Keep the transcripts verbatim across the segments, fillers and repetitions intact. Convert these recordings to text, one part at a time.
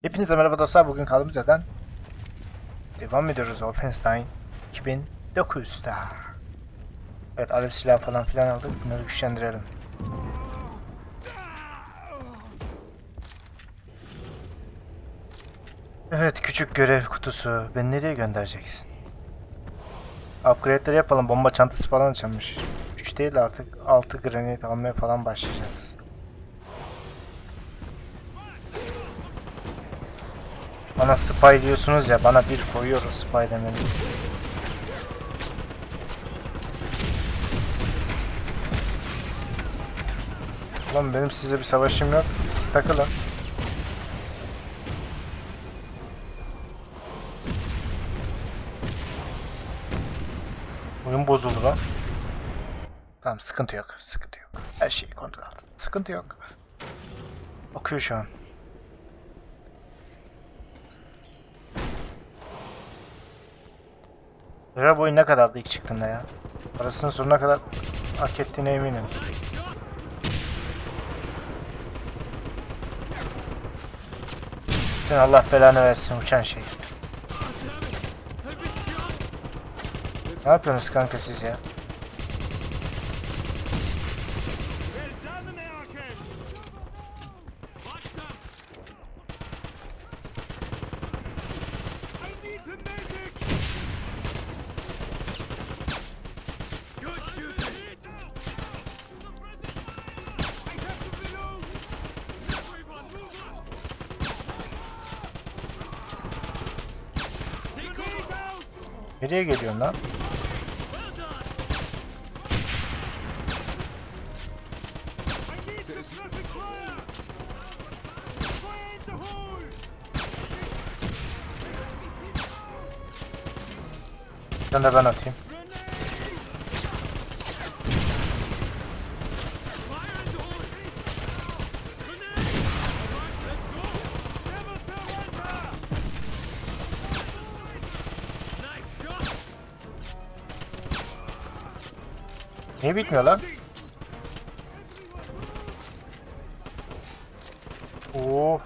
Hepinize merhaba dostlar. Bugün kaldığımız yerden devam ediyoruz Wolfenstein iki bin dokuzda. Evet, alev silah falan filan aldık. Bunları güçlendirelim. Evet, küçük görev kutusu. Beni nereye göndereceksin? Upgrade'leri yapalım. Bomba çantası falan açılmış. üç değil artık altı granit almaya falan başlayacağız. Bana spy diyorsunuz ya, bana bir koyuyoruz spy demeniz. Ulan benim size bir savaşım yok. Siz takılın. Oyun bozuldu lan. Tamam, sıkıntı yok. Sıkıntı yok. Her şeyi kontrol altında. Sıkıntı yok. Okuyor şu an. Lira boyu ne kadardı ilk çıktığında ya? Parasının sonuna kadar hak ettiğine eminim. Sen Allah belanı versin uçan şey. Ne yapıyorsunuz kanka siz ya? Nereye geliyorsun lan? Sen de ben atayım. Niye bitmiyor lan? Oo.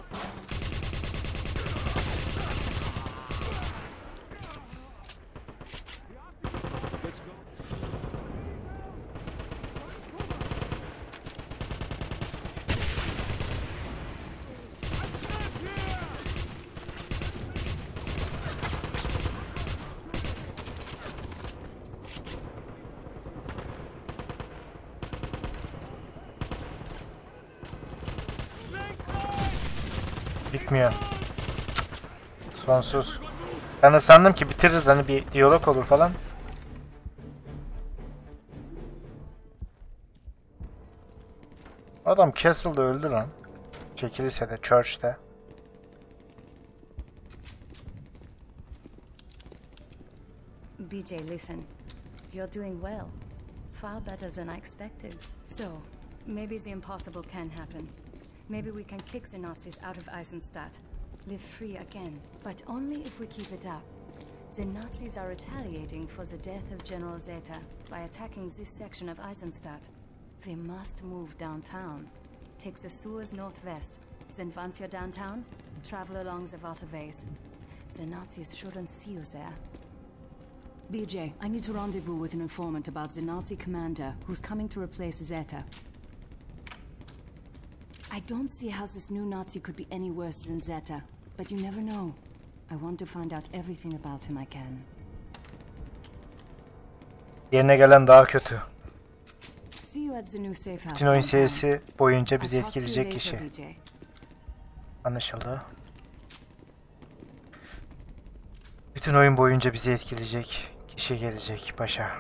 Bitmiyor. Sonsuz. Ben de sandım ki bitiririz, hani bir diyalog olur falan. Adam Castle'da öldü lan. Şey, kilisede, Church'te. B J, listen. You're doing well. Far better than I expected. So, maybe the impossible can happen. Maybe we can kick the Nazis out of Eisenstadt. Live free again. But only if we keep it up. The Nazis are retaliating for the death of General Zeta by attacking this section of Eisenstadt. We must move downtown. Take the sewers northwest. Then once you're downtown, travel along the waterways. The Nazis shouldn't see you there. B J, I need to rendezvous with an informant about the Nazi commander who's coming to replace Zeta. I don't see how this new Nazi could be any worse than Zeta, but you never know. I want to find out everything about him I can. Yerine gelen daha kötü. See you at the new safe house. Bütün oyun serisi boyunca bizi I'll talk to you etkileyecek later, kişi. B J. Anlaşıldı. Bütün oyun boyunca bizi etkileyecek kişi gelecek başa.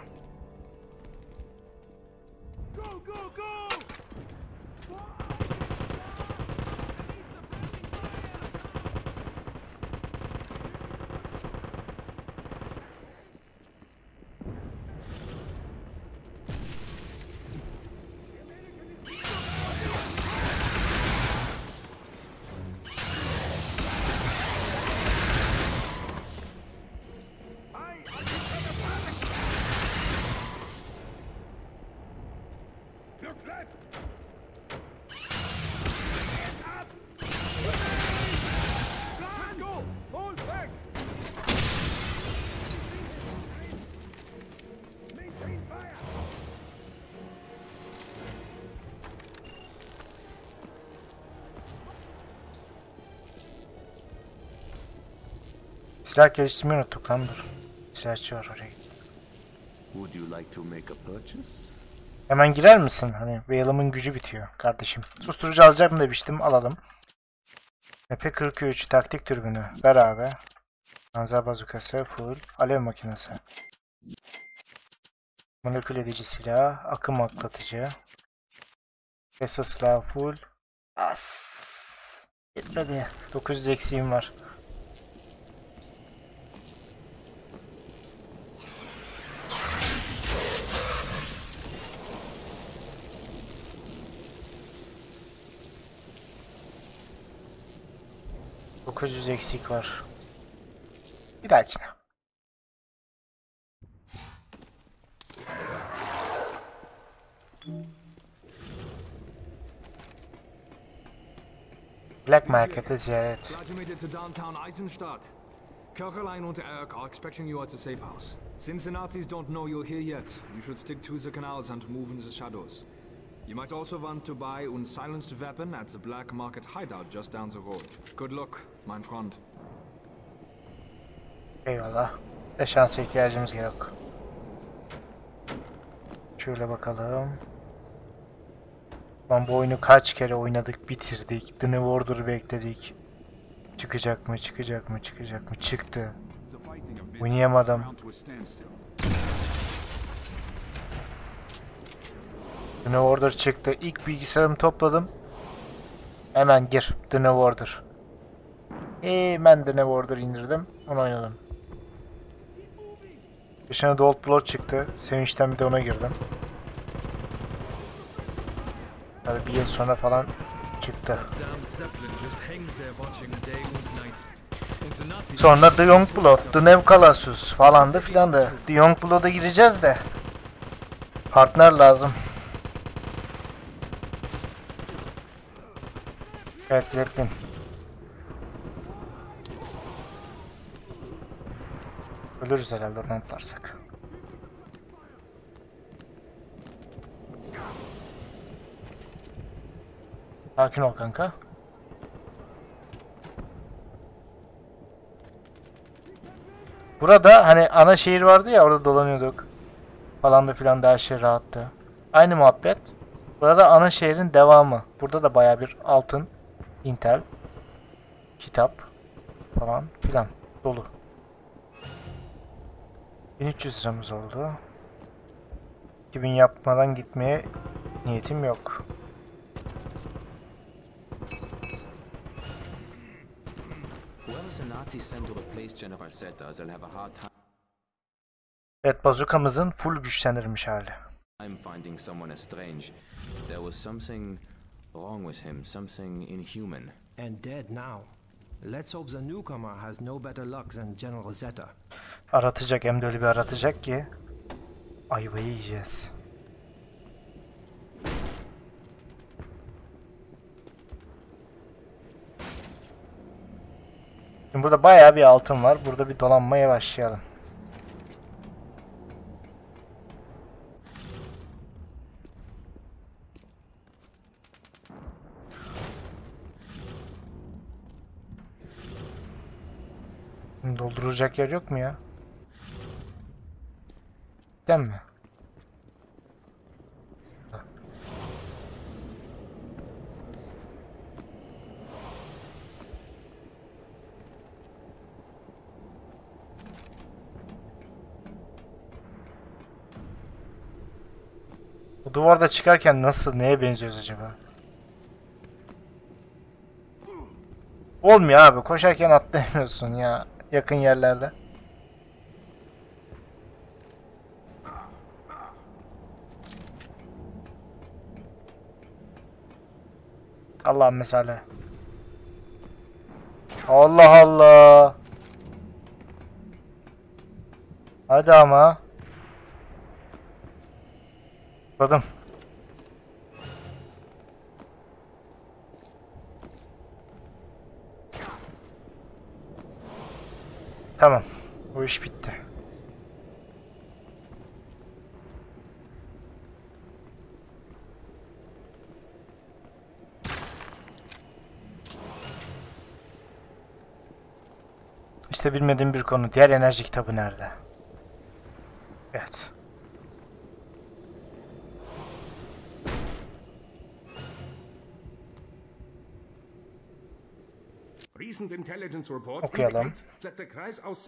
Silah geliştirmeyi unuttuk lan, dur. Silahçı var oraya. Would you like to make a purchase? Hemen girer misin? Hani Vale'ımın gücü bitiyor kardeşim. Susturucu alacağım demiştim, alalım. M P kırk üç taktik türbünü ver abi. Panzer bazukası full. Alev makinesi. Molekül edici silah. Akım atlatıcı. Tesla silahı full. As. Yetmedi. dokuz yüz eksiğim var. dokuz yüz eksik var. Bir dahakine. Black Market'e ziyaret. Glad you made it to downtown Eisenstadt. Caroline und Eric are expecting you at the safe house. Since the Nazis don't know you're here yet, you should stick to the canals and move in the shadows. You might also want to buy a silenced weapon at the Black Market hideout just down the road. Good luck, mein Freund. Eyvallah. Ve şansa ihtiyacımız yok. Şöyle bakalım. Lan bu oyunu kaç kere oynadık, bitirdik. The New Order'ı bekledik. Çıkacak mı, çıkacak mı, çıkacak mı? Çıktı. Oynayamadım. The New Order çıktı. İlk bilgisayarımı topladım. Hemen gir. The New Order. Hemen The New Order indirdim. Onu oynadım. Dışına da Old Blood çıktı. Sevinçten bir de ona girdim. Tabii bir yıl sonra falan çıktı. Sonra The Youngblood, The New Colossus falan da filan da. The Youngblood'a gireceğiz de. Partner lazım. Evet, Zeppelin. Ölürüz herhalde oradan atlarsak. Sakin ol kanka. Burada hani ana şehir vardı ya, orada dolanıyorduk. Falan da filan da her şey rahattı. Aynı muhabbet. Burada ana şehrin devamı. Burada da baya bir altın, Intel, kitap falan filan dolu. bin üç yüz liramız oldu. iki bin yapmadan gitmeye niyetim yok. Evet, bazukamızın full güçlendirilmiş hali. I'm finding someone as strange. There was something wrong with him, something inhuman. And dead now. Let's hope the newcomer has no better luck than General Zeta. Aratacak, hem de öyle bir aratacak ki ayvayı yiyeceğiz. Şimdi burada bayağı bir altın var. Burada bir dolanmaya başlayalım. Dolduracak yer yok mu ya? Değil mi? Bu duvarda çıkarken nasıl, neye benziyoruz acaba? Olmuyor abi, koşarken atlayamıyorsun ya yakın yerlerde. Allah'ım mesela. Allah Allah. Hadi ama. Atladım. Tamam. Bu iş bitti. Hiç de bilmediğim bir konu. Diğer enerji kitabı nerede? Evet. Recent intelligence reports Okuyalım. indicate that the Kreis aus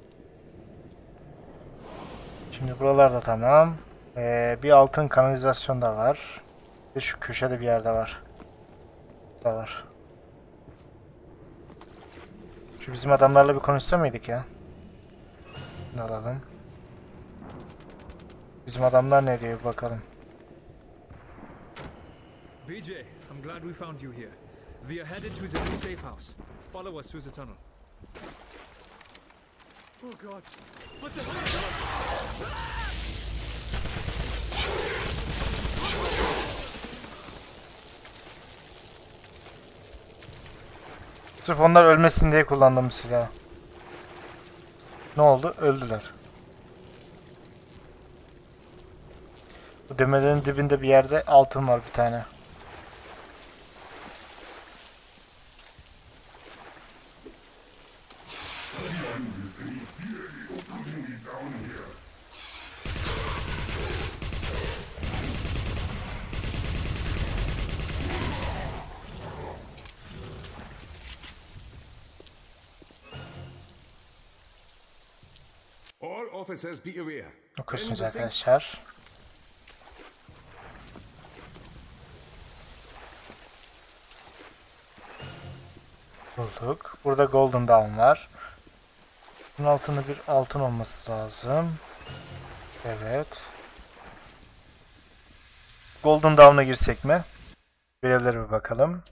Şimdi buralarda tamam. Ee, bir altın kanalizasyon da var. Ve şu köşede bir yerde var. Da var. Şu bizim adamlarla bir konuşsa mıydık ya? Ne alalım? Bizim adamlar ne diyor bakalım. B J, I'm glad we found you here. We are headed to the new safe house. Follow us through the tunnel. Oh God! What the hell? Sırf onlar ölmesin diye kullandım bu silahı. Ne oldu? Öldüler. Bu demirlerin dibinde bir yerde altın var bir tane. all officers be aware. Okursunuz When the safe arkadaşlar. Bulduk. Burada Golden Dawn var. Bunun altında bir altın olması lazım. Evet. Golden Dawn'a girsek mi? Görevlere bir bakalım.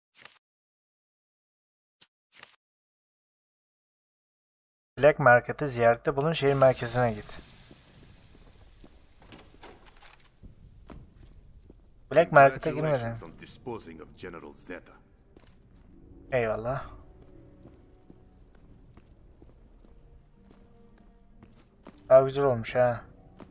Black Market'ı ziyarette bulun, şehir merkezine git. Black Market'a girmeden. Eyvallah. Daha güzel olmuş ha.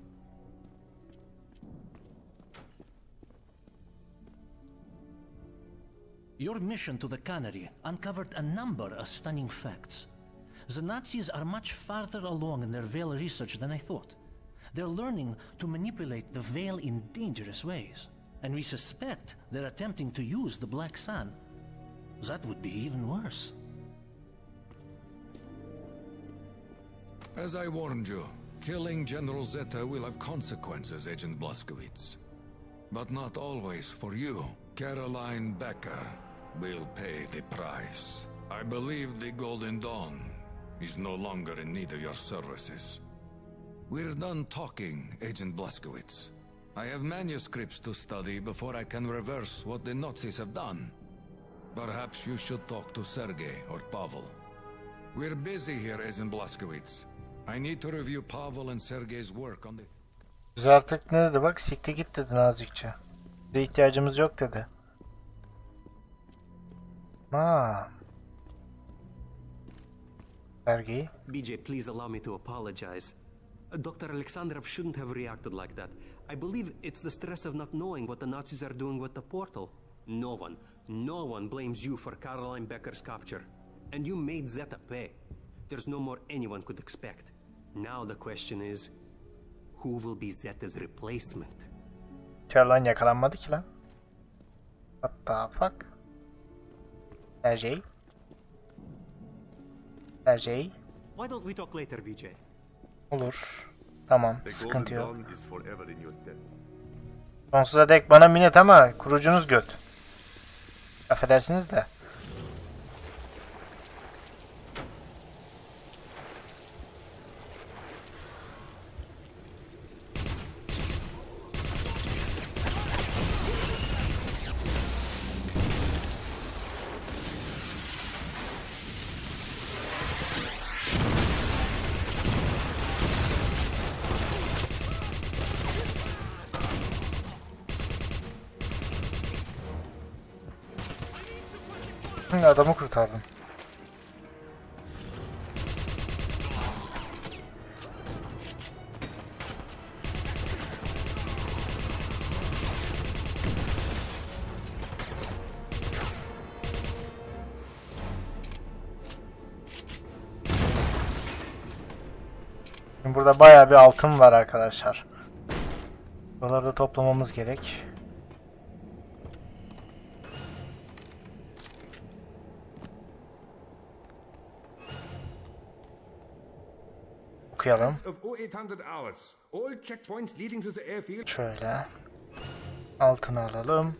Your mission to the Cannery uncovered a number of stunning facts. The Nazis are much farther along in their Veil research than I thought. They're learning to manipulate the Veil in dangerous ways, and we suspect they're attempting to use the Black Sun. That would be even worse. As I warned you, killing General Zeta will have consequences, Agent Blazkowicz. But not always for you. Caroline Becker will pay the price. I believe the Golden Dawn is no longer in need of your services. We're done talking, Agent Blazkowicz. I have manuscripts to study before I can reverse what the Nazis have done. Perhaps you should talk to Sergei or Pavel. We're busy here, Agent Blazkowicz. I need to review Pavel and Sergei's work on the... Biz artık ne dedi bak, siktir git dedi nazikçe. Bize ihtiyacımız yok dedi. Ha. Sergey. B J, please allow me to apologize. Doctor Alexandrov shouldn't have reacted like that. I believe it's the stress of not knowing what the Nazis are doing with the portal. No one, no one blames you for Caroline Becker's capture. And you made Zeta pay. There's no more anyone could expect. Now the question is, who will be Zeta's replacement? Caroline yakalanmadı ki lan. What the fuck? Sergey. Sergey. Why don't we talk later, B J? Olur. Tamam, sıkıntı yok. Sonsuza dek bana minnet ama kurucunuz göt. Affedersiniz de. Adamı kurtardım. Şimdi burada bayağı bir altın var arkadaşlar. Buraları da toplamamız gerek. Okuyalım. Şöyle. Altını alalım.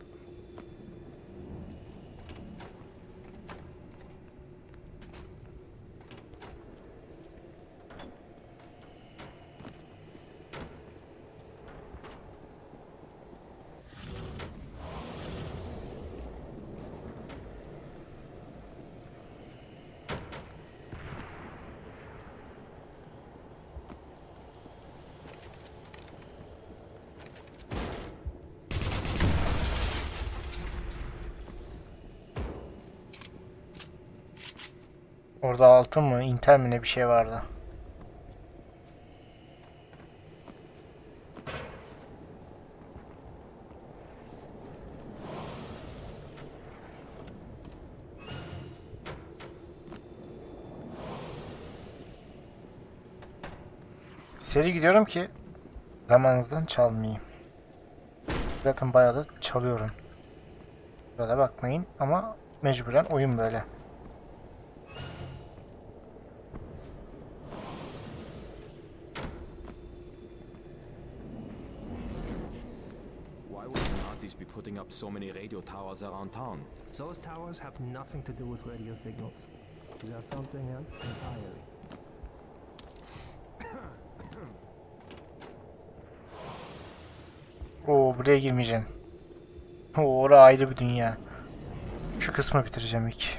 Orada altın mı, intel mi ne bir şey vardı. Seri gidiyorum ki zamanınızdan çalmayayım. Zaten bayağı da çalıyorum. Böyle bakmayın ama mecburen oyun böyle. Be putting up so many radio towers around town. Those towers have nothing to do with radio signals. They are something else entirely. Oo, buraya girmeyeceğim. Oo, orası ayrı bir dünya. Şu kısmı bitireceğim ilk.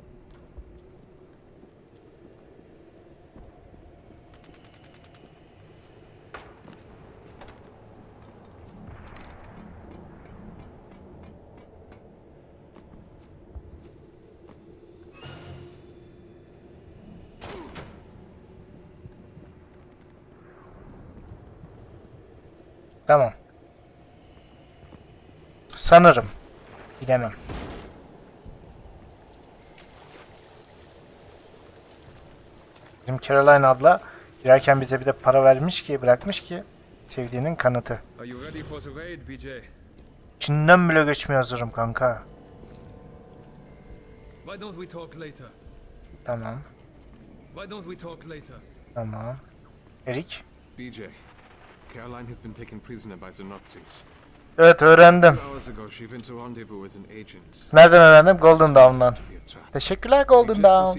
Tamam. Sanırım. Bilemem. Bizim Caroline abla girerken bize bir de para vermiş ki, bırakmış ki sevdiğinin kanıtı. İçinden bile geçmeye hazırım kanka. Tamam. Tamam. Erik. B J, Caroline has been taken prisoner by the Nazis. Evet, öğrendim. Nereden öğrendim? Golden Dawn'dan. Teşekkürler Golden Dawn.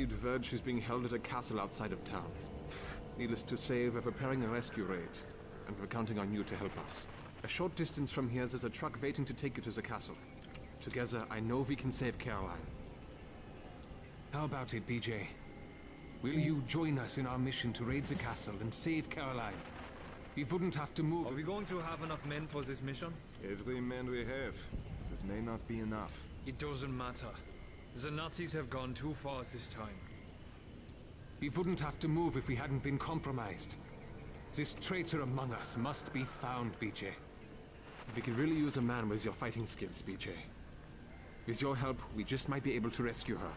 Needless to say, we're preparing a rescue raid, and we're counting on you to help us. A short distance from here, there's a truck waiting to take you to the castle. Together, I know we can save Caroline. How about it, B J? Will you join us in our mission to raid the castle and save Caroline? We wouldn't have to move. Are we going to have enough men for this mission? Every man we have. That may not be enough. It doesn't matter. The Nazis have gone too far this time. We wouldn't have to move if we hadn't been compromised. This traitor among us must be found, B J. We could really use a man with your fighting skills, B J. With your help, we just might be able to rescue her.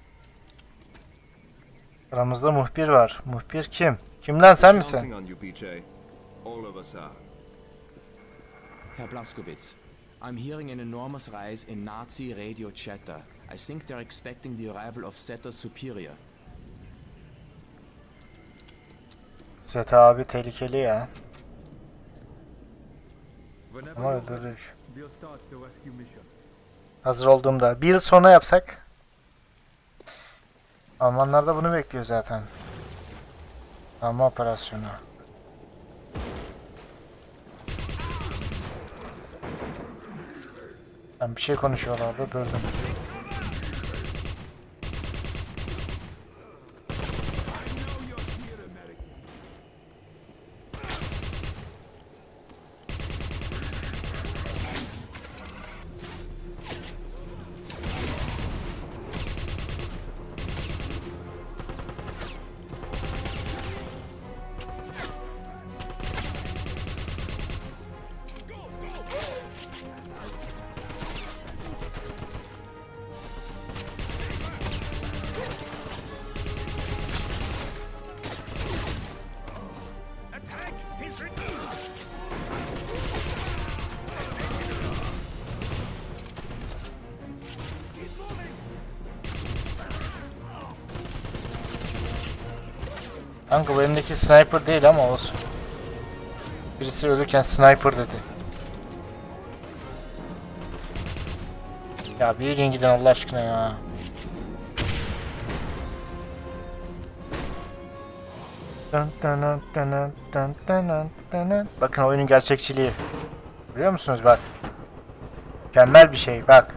Aramızda muhbir var. Muhbir kim? Kimden, sen misin? All of us are. Herr Blazkowicz, I'm hearing an enormous rise in Nazi radio chatter. I think they're expecting the arrival of Zeta Superior. Zeta abi tehlikeli ya. Ama öldürdük. Hazır olduğumda. Bir yıl sonra yapsak. Almanlar da bunu bekliyor zaten. Alma operasyonu. Ben bir şey konuşuyorlardı, böldüm. Kanka bu elimdeki sniper değil ama olsun. Birisi ölürken sniper dedi. Ya bir yürüyün gidin Allah aşkına ya. Bakın oyunun gerçekçiliği. Görüyor musunuz bak. Mükemmel bir şey bak.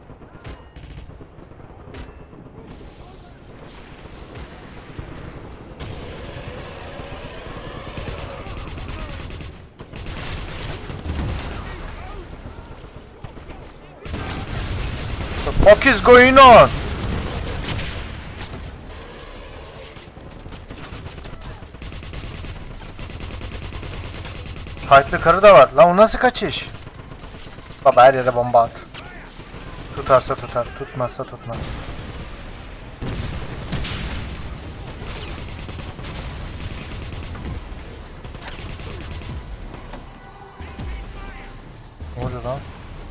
What the fuck is going on? Fight'lı karı da var. Lan o nasıl kaçış? Baba her yere bomba at. Tutarsa tutar, tutmazsa tutmaz. Ne oluyor lan?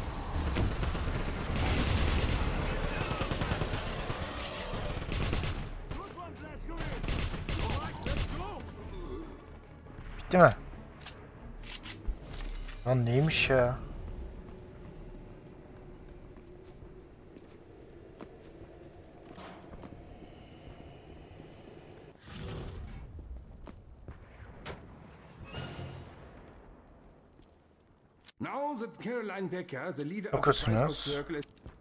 Bitti mi? Lan neymiş ya? Now that Caroline Becker, the leader of the Okursunuz. Circle,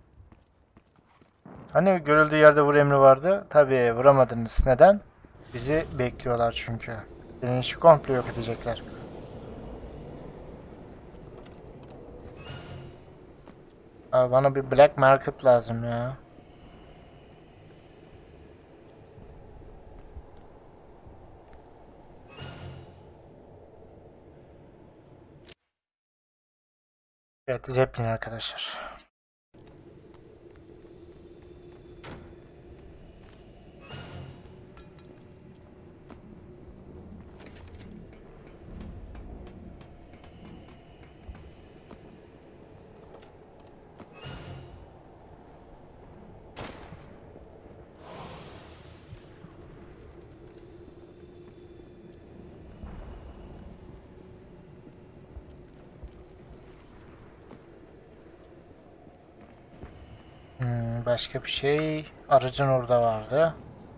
Hani görüldüğü yerde vur emri vardı. Tabii vuramadınız. Neden? Bizi bekliyorlar çünkü. Senin işi komple yok edecekler. Abi bana bir black market lazım ya. Evet, Zeppelin arkadaşlar. Hmm, başka bir şey. Aracın orada vardı.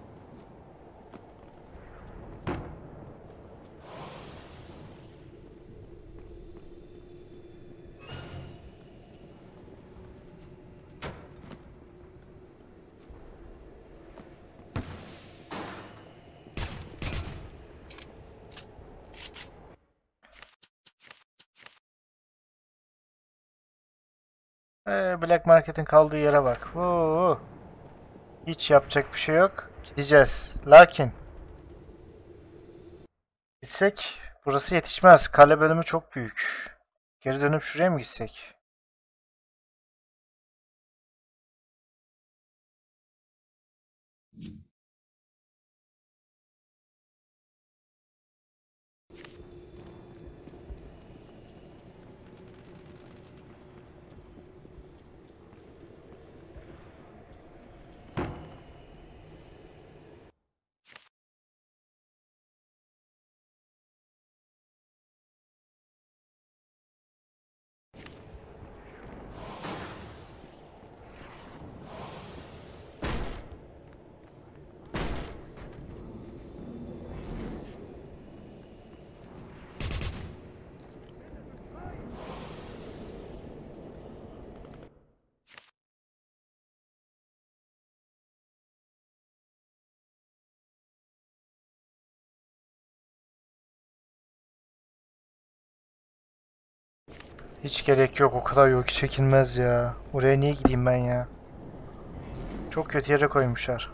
Ee, Black Market'in kaldığı yere bak. Oo, hiç yapacak bir şey yok. Gideceğiz. Lakin gitsek burası yetişmez. Kale bölümü çok büyük. Geri dönüp şuraya mı gitsek? Hiç gerek yok. O kadar yol çekilmez ya. Oraya niye gideyim ben ya? Çok kötü yere koymuşlar.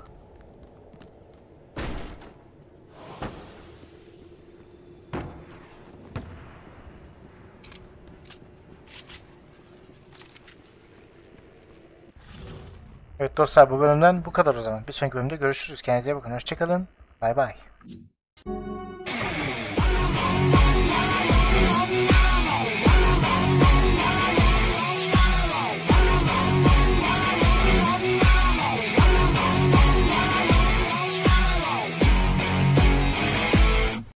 Evet dostlar, bu bölümden bu kadar o zaman. Bir sonraki bölümde görüşürüz. Kendinize iyi bakın. Hoşçakalın. Bay bay.